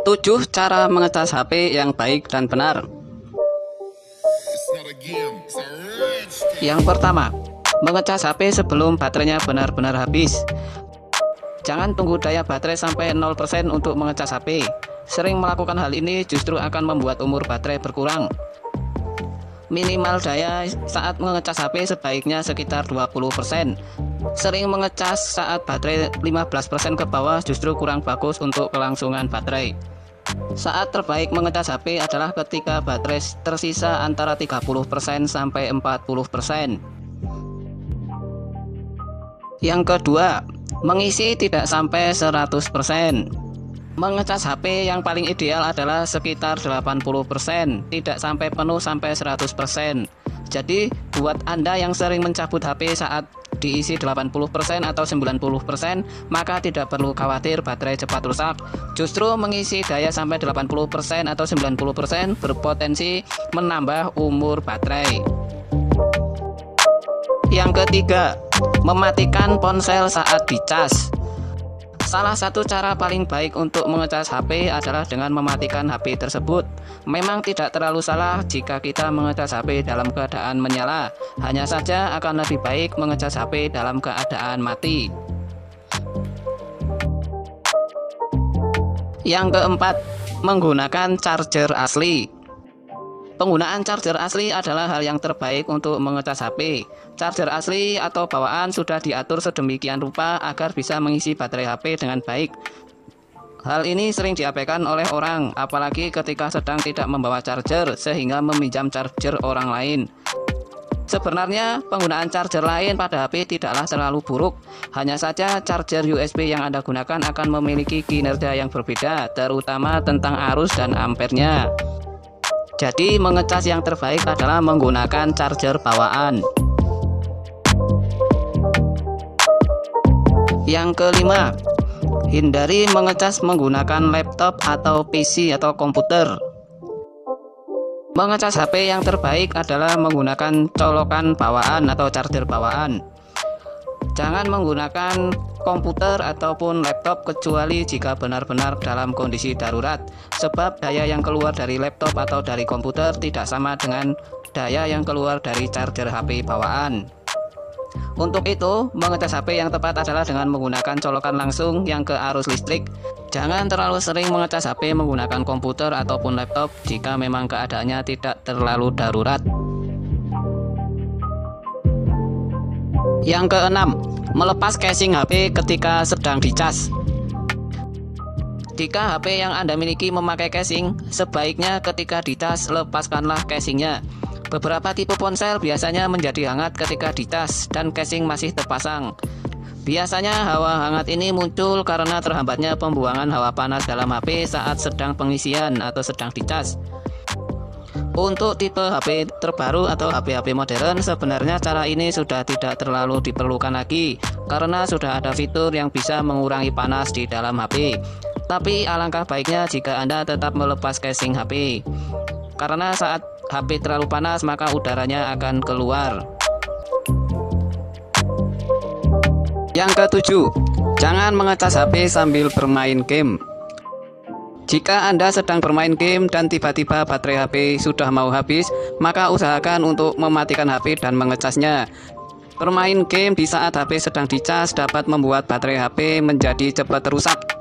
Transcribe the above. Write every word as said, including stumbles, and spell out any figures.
tujuh cara mengecas H P yang baik dan benar. Yang pertama, mengecas H P sebelum baterainya benar-benar habis. Jangan tunggu daya baterai sampai nol persen untuk mengecas H P. Sering melakukan hal ini justru akan membuat umur baterai berkurang. Minimal daya saat mengecas H P sebaiknya sekitar dua puluh persen. Sering mengecas saat baterai lima belas persen ke bawah justru kurang bagus untuk kelangsungan baterai. Saat terbaik mengecas H P adalah ketika baterai tersisa antara tiga puluh persen sampai empat puluh persen. Yang kedua, mengisi tidak sampai seratus persen. Mengecas H P yang paling ideal adalah sekitar delapan puluh persen, tidak sampai penuh sampai seratus persen. Jadi, buat Anda yang sering mencabut H P saat diisi delapan puluh persen atau sembilan puluh persen, maka tidak perlu khawatir baterai cepat rusak. Justru mengisi daya sampai delapan puluh persen atau sembilan puluh persen berpotensi menambah umur baterai. Yang ketiga, mematikan ponsel saat dicas. Salah satu cara paling baik untuk mengecas H P adalah dengan mematikan H P tersebut. Memang tidak terlalu salah jika kita mengecas H P dalam keadaan menyala. Hanya saja akan lebih baik mengecas H P dalam keadaan mati. Yang keempat, menggunakan charger asli. Penggunaan charger asli adalah hal yang terbaik untuk mengecas H P. Charger asli atau bawaan sudah diatur sedemikian rupa agar bisa mengisi baterai H P dengan baik. Hal ini sering diabaikan oleh orang, apalagi ketika sedang tidak membawa charger sehingga meminjam charger orang lain. Sebenarnya penggunaan charger lain pada H P tidaklah terlalu buruk. Hanya saja charger U S B yang Anda gunakan akan memiliki kinerja yang berbeda, terutama tentang arus dan ampernya. Jadi mengecas yang terbaik adalah menggunakan charger bawaan. Yang kelima, hindari mengecas menggunakan laptop atau P C atau komputer. Mengecas H P yang terbaik adalah menggunakan colokan bawaan atau charger bawaan. Jangan menggunakan komputer ataupun laptop kecuali jika benar-benar dalam kondisi darurat, sebab daya yang keluar dari laptop atau dari komputer tidak sama dengan daya yang keluar dari charger H P bawaan. Untuk itu, mengecas H P yang tepat adalah dengan menggunakan colokan langsung yang ke arus listrik. Jangan terlalu sering mengecas H P menggunakan komputer ataupun laptop jika memang keadaannya tidak terlalu darurat. Yang keenam, melepas casing H P ketika sedang dicas. Jika H P yang Anda miliki memakai casing, sebaiknya ketika dicas lepaskanlah casingnya. Beberapa tipe ponsel biasanya menjadi hangat ketika dicas dan casing masih terpasang. Biasanya hawa hangat ini muncul karena terhambatnya pembuangan hawa panas dalam H P saat sedang pengisian atau sedang dicas. Untuk tipe H P terbaru atau H P-H P modern, sebenarnya cara ini sudah tidak terlalu diperlukan lagi karena sudah ada fitur yang bisa mengurangi panas di dalam H P. Tapi alangkah baiknya jika Anda tetap melepas casing H P, karena saat H P terlalu panas maka udaranya akan keluar. Yang ketujuh, jangan mengecas H P sambil bermain game. Jika Anda sedang bermain game dan tiba-tiba baterai H P sudah mau habis, maka usahakan untuk mematikan H P dan mengecasnya. Bermain game di saat H P sedang dicas dapat membuat baterai H P menjadi cepat rusak.